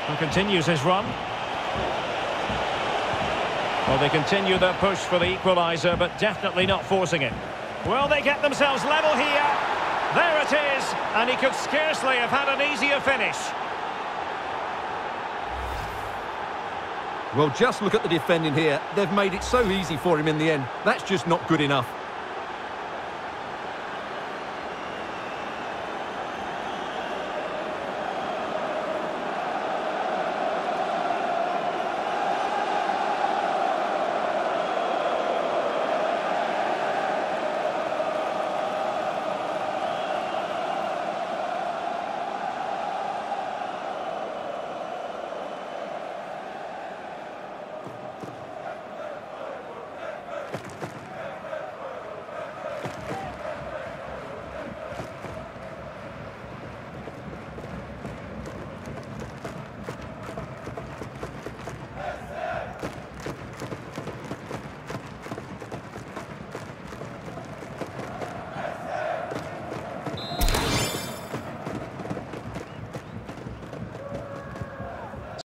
Who continues his run. Well, they continue their push for the equaliser, but definitely not forcing it. Well, they get themselves level here. There it is, and he could scarcely have had an easier finish. Well, just look at the defending here. They've made it so easy for him in the end. That's just not good enough.